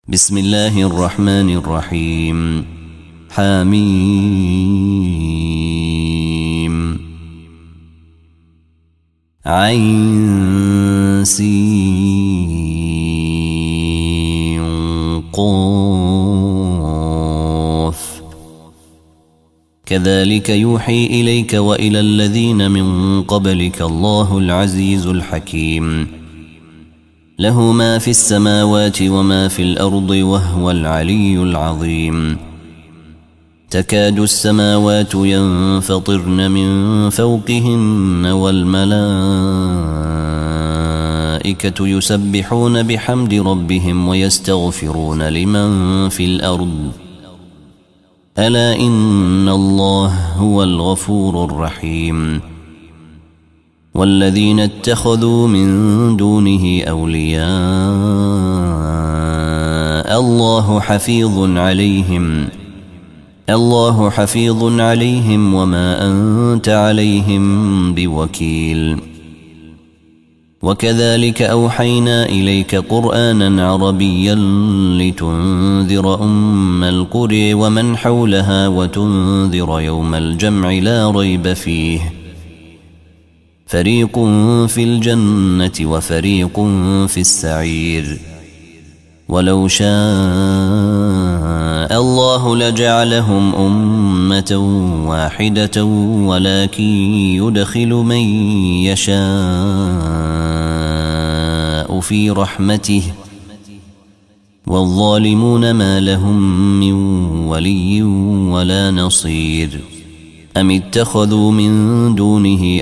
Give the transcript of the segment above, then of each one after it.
بسم الله الرحمن الرحيم. حميم عين سين قاف كذلك يوحي إليك وإلى الذين من قبلك الله العزيز الحكيم له ما في السماوات وما في الأرض وهو العلي العظيم. تكاد السماوات ينفطرن من فوقهن والملائكة يسبحون بحمد ربهم ويستغفرون لمن في الأرض ألا إن الله هو الغفور الرحيم. والذين اتخذوا من دونه أولياء الله حفيظ عليهم وما أنت عليهم بوكيل. وكذلك أوحينا إليك قرآنا عربيا لتنذر أم القرى ومن حولها وتنذر يوم الجمع لا ريب فيه فريق في الجنة وفريق في السعير. ولو شاء الله لجعلهم أمة واحدة ولكن يدخل من يشاء في رحمته والظالمون ما لهم من ولي ولا نصير. أم اتخذوا من دونه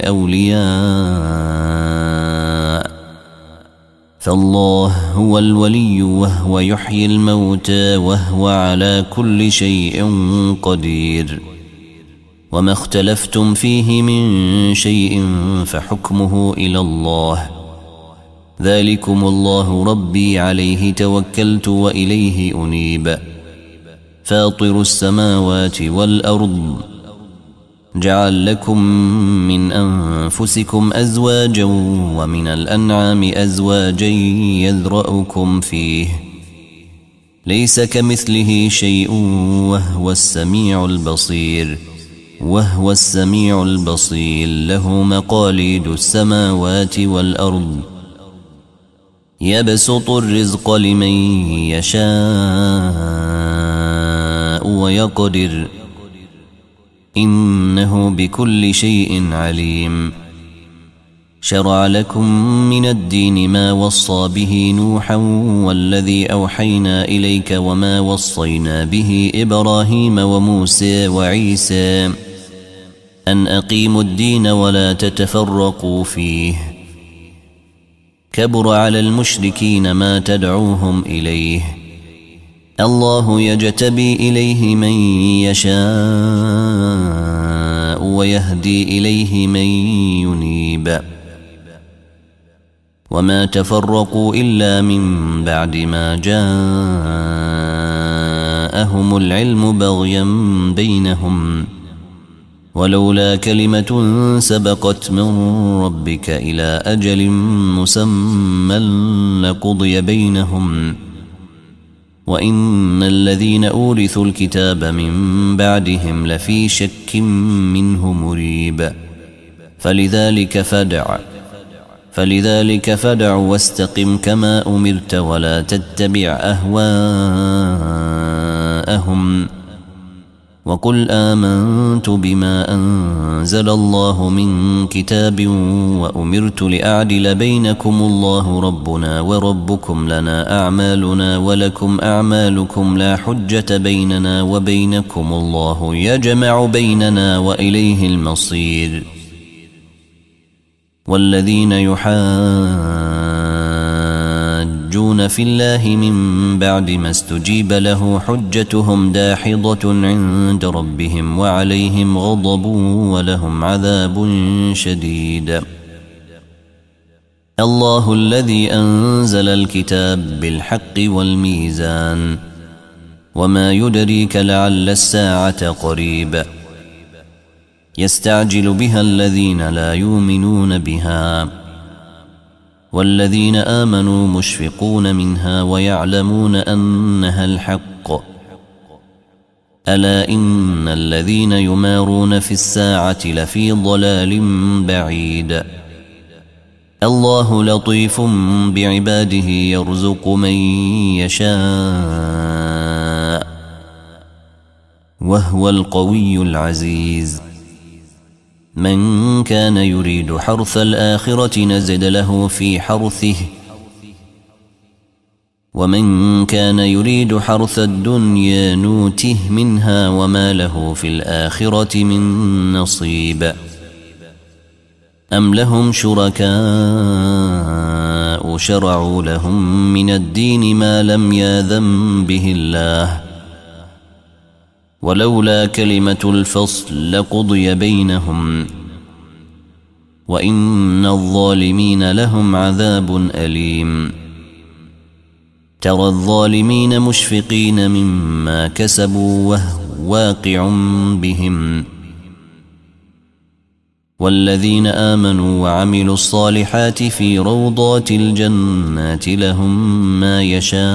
أولياء فالله هو الولي وهو يحيي الموتى وهو على كل شيء قدير. وما اختلفتم فيه من شيء فحكمه إلى الله ذلكم الله ربي عليه توكلت وإليه أنيب. فاطر السماوات والأرض جعل لكم من أنفسكم أزواجا ومن الأنعام أزواجا يذرأكم فيه ليس كمثله شيء وهو السميع البصير له مقاليد السماوات والأرض يبسط الرزق لمن يشاء ويقدر إنه بكل شيء عليم. شرع لكم من الدين ما وصى به نوحا والذي أوحينا إليك وما وصينا به إبراهيم وموسى وعيسى أن أقيموا الدين ولا تتفرقوا فيه كبر على المشركين ما تدعوهم إليه الله يجتبي إليه من يشاء ويهدي إليه من ينيب. وما تفرقوا إلا من بعد ما جاءهم العلم بغيا بينهم ولولا كلمة سبقت من ربك إلى أجل مسمى لقضي بينهم وإن الذين أورثوا الكتاب من بعدهم لفي شك منه مريب. فلذلك فدع واستقم كما أمرت ولا تتبع أهواءهم وقل آمنت بما أنزل الله من كتاب وأمرت لأعدل بينكم الله ربنا وربكم لنا أعمالنا ولكم أعمالكم لا حجة بيننا وبينكم الله يجمع بيننا وإليه المصير. والذين يحاجون في الله من بعد ما استجيب له حجتهم داحضة عند ربهم وعليهم غضب ولهم عذاب شديد. الله الذي أنزل الكتاب بالحق والميزان وما يدريك لعل الساعة قريب يستعجل بها الذين لا يؤمنون بها والذين آمنوا مشفقون منها ويعلمون أنها الحق. ألا إن الذين يمارون في الساعة لفي ضلال بعيد. الله لطيف بعباده يرزق من يشاء وهو القوي العزيز. من كان يريد حرث الآخرة نزد له في حرثه ومن كان يريد حرث الدنيا نوته منها وما له في الآخرة من نصيب. أم لهم شركاء شرعوا لهم من الدين ما لم يأذن به الله ولولا كلمة الفصل لقضي بينهم وإن الظالمين لهم عذاب أليم. ترى الظالمين مشفقين مما كسبوا وهو واقع بهم والذين آمنوا وعملوا الصالحات في روضات الجنات لهم ما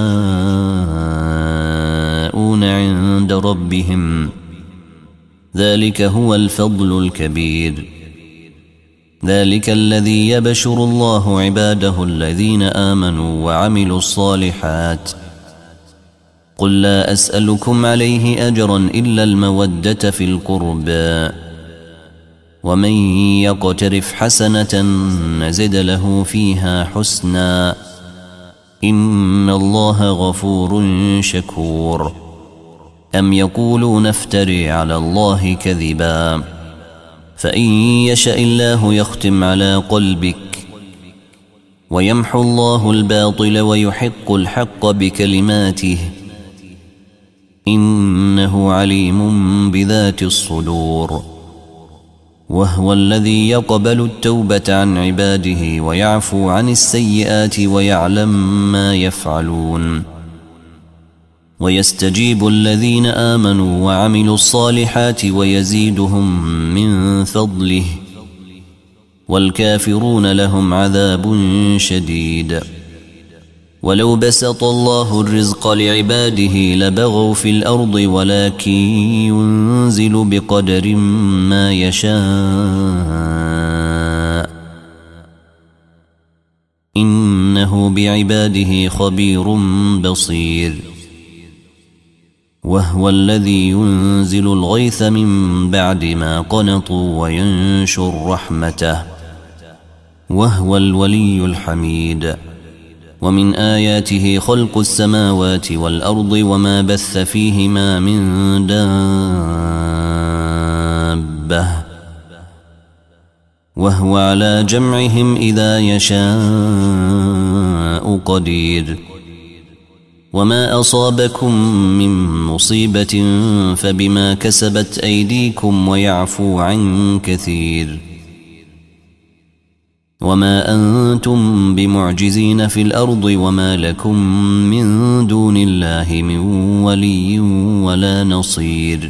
يشاءون عند ربهم ذلك هو الفضل الكبير. ذلك الذي يبشر الله عباده الذين آمنوا وعملوا الصالحات. قل لا أسألكم عليه أجرا إلا المودة في القربى ومن يقترف حسنة نزد له فيها حسنا إن الله غفور شكور. أم يقولون افتري على الله كذبا فإن يشاء الله يختم على قلبك ويمحو الله الباطل ويحق الحق بكلماته إنه عليم بذات الصدور. وهو الذي يقبل التوبة عن عباده ويعفو عن السيئات ويعلم ما يفعلون ويستجيب الذين آمنوا وعملوا الصالحات ويزيدهم من فضله والكافرون لهم عذاب شديد. ولو بسط الله الرزق لعباده لبغوا في الأرض ولكن ينزل بقدر ما يشاء إنه بعباده خبير بصير. وهو الذي ينزل الغيث من بعد ما قنطوا وينشر رحمته وهو الولي الحميد. ومن آياته خلق السماوات والأرض وما بث فيهما من دابة وهو على جمعهم إذا يشاء قدير. وما أصابكم من مصيبة فبما كسبت أيديكم ويعفو عن كثير. وما أنتم بمعجزين في الأرض وما لكم من دون الله من ولي ولا نصير.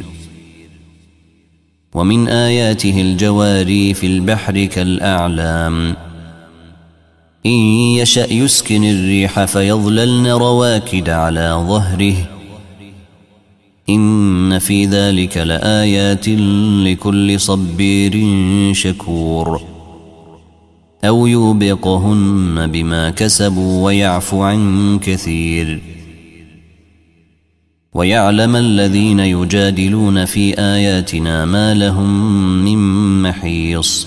ومن آياته الجواري في البحر كالأعلام إن يشأ يسكن الريح فيظللن رواكد على ظهره إن في ذلك لآيات لكل صبير شكور. أو يوبقهن بما كسبوا ويعفو عن كثير. ويعلم الذين يجادلون في آياتنا ما لهم من محيص.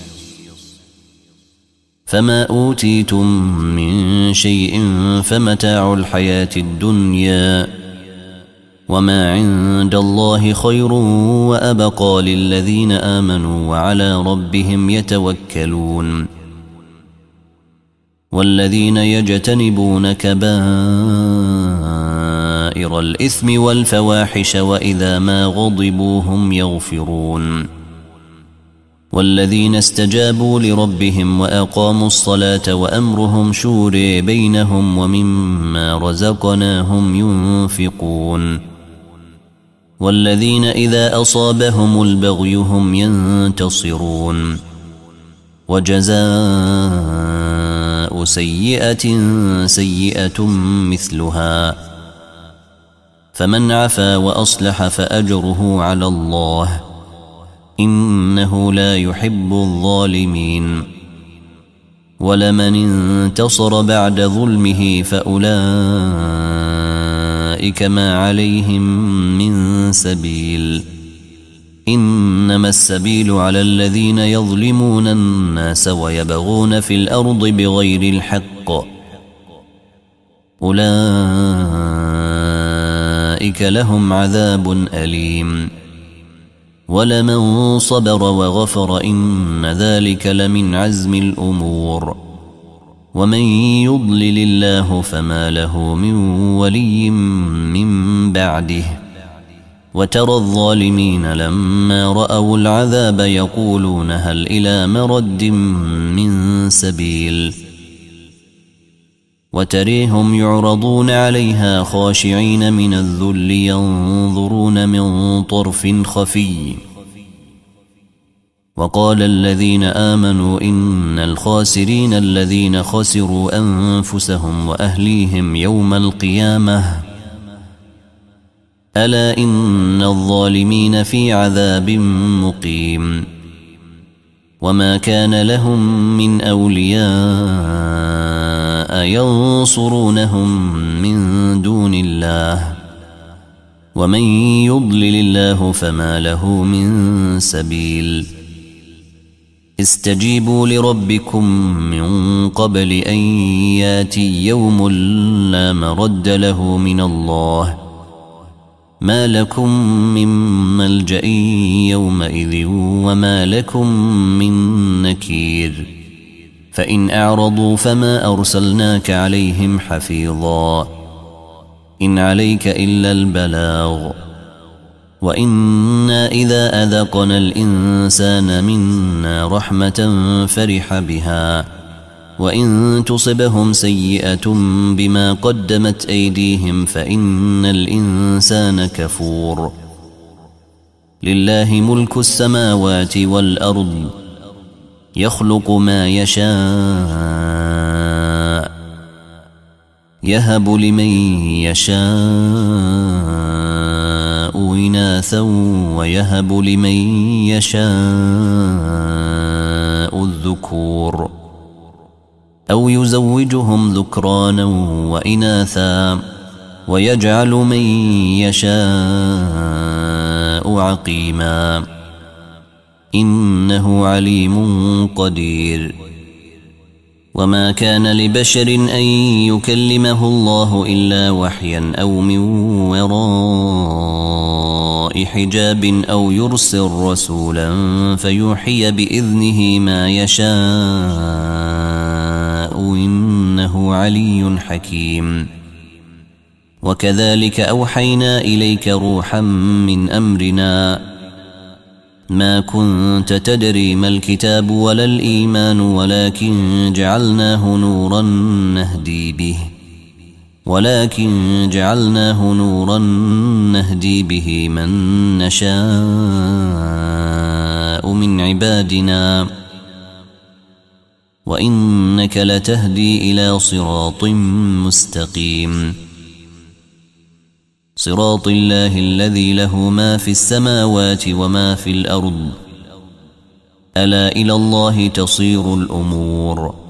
فما أوتيتم من شيء فمتاع الحياة الدنيا وما عند الله خير وأبقى للذين آمنوا وعلى ربهم يتوكلون. والذين يجتنبون كبائر الإثم والفواحش وإذا ما غضبوا هم يغفرون. والذين استجابوا لربهم وأقاموا الصلاة وأمرهم شورى بينهم ومما رزقناهم ينفقون. والذين إذا أصابهم البغي هم ينتصرون. وجزاؤهم سيئة سيئة مثلها فمن عفا وأصلح فأجره على الله إنه لا يحب الظالمين ولمن انتصر بعد ظلمه فأولئك ما عليهم من سبيل إنما السبيل على الذين يظلمون الناس ويبغون في الأرض بغير الحق أولئك لهم عذاب أليم ولمن صبر وغفر إن ذلك لمن عزم الأمور ومن يضلل الله فما له من ولي من بعده وترى الظالمين لما رأوا العذاب يقولون هل إلى مرد من سبيل وتريهم يعرضون عليها خاشعين من الذل ينظرون من طرف خفي وقال الذين آمنوا إن الخاسرين الذين خسروا أنفسهم وأهليهم يوم القيامة ألا إن الظالمين في عذاب مقيم وما كان لهم من أولياء ينصرونهم من دون الله ومن يضلل الله فما له من سبيل استجيبوا لربكم من قبل أن ياتي يوم لا مرد له من الله ما لكم من ملجأ يومئذ وما لكم من نكير فإن أعرضوا فما أرسلناك عليهم حفيظا إن عليك إلا البلاغ وإنا إذا أذقنا الإنسان منا رحمة فرح بها وإن تصبهم سيئة بما قدمت أيديهم فإن الإنسان كفور لله ملك السماوات والأرض يخلق ما يشاء يهب لمن يشاء إناثا ويهب لمن يشاء الذكور أو يزوجهم ذكرانا وإناثا ويجعل من يشاء عقيما إنه عليم قدير وما كان لبشر أن يكلمه الله إلا وحيا أو من وراء حجاب أو يرسل رسولا فيوحي بإذنه ما يشاء إنه علي حكيم وكذلك أوحينا إليك روحا من أمرنا ما كنت تدري ما الكتاب ولا الإيمان ولكن جعلناه نورا نهدي به من نشاء من عبادنا وإنك لتهدي إلى صراط مستقيم صراط الله الذي له ما في السماوات وما في الأرض ألا إلى الله تصير الأمور